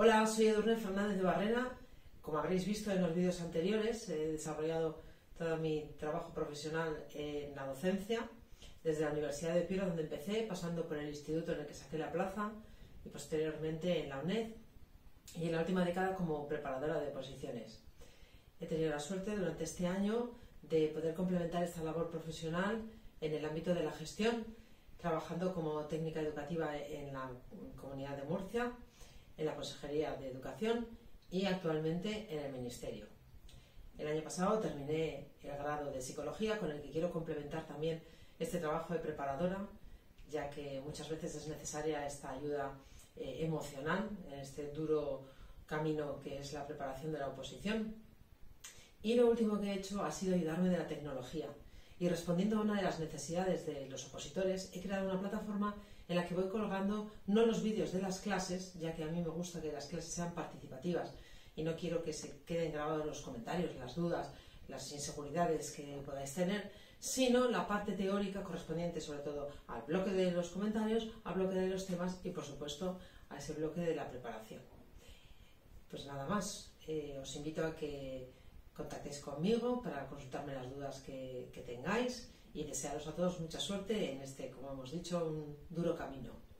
Hola, soy Edurne Fernández de Barrera. Como habréis visto en los vídeos anteriores, he desarrollado todo mi trabajo profesional en la docencia, desde la Universidad de Piura, donde empecé, pasando por el instituto en el que saqué la plaza y posteriormente en la UNED y en la última década como preparadora de oposiciones. He tenido la suerte durante este año de poder complementar esta labor profesional en el ámbito de la gestión, trabajando como técnica educativa en la Comunidad de Murcia, en la Consejería de Educación y actualmente en el Ministerio. El año pasado terminé el grado de Psicología, con el que quiero complementar también este trabajo de preparadora, ya que muchas veces es necesaria esta ayuda emocional en este duro camino que es la preparación de la oposición. Y lo último que he hecho ha sido ayudarme de la tecnología. Y respondiendo a una de las necesidades de los opositores, he creado una plataforma en la que voy colgando no los vídeos de las clases, ya que a mí me gusta que las clases sean participativas y no quiero que se queden grabados los comentarios, las dudas, las inseguridades que podáis tener, sino la parte teórica correspondiente sobre todo al bloque de los comentarios, al bloque de los temas y por supuesto a ese bloque de la preparación. Pues nada más, os invito a que contactéis conmigo para consultarme las dudas que tengáis y desearos a todos mucha suerte en este, como hemos dicho, un duro camino.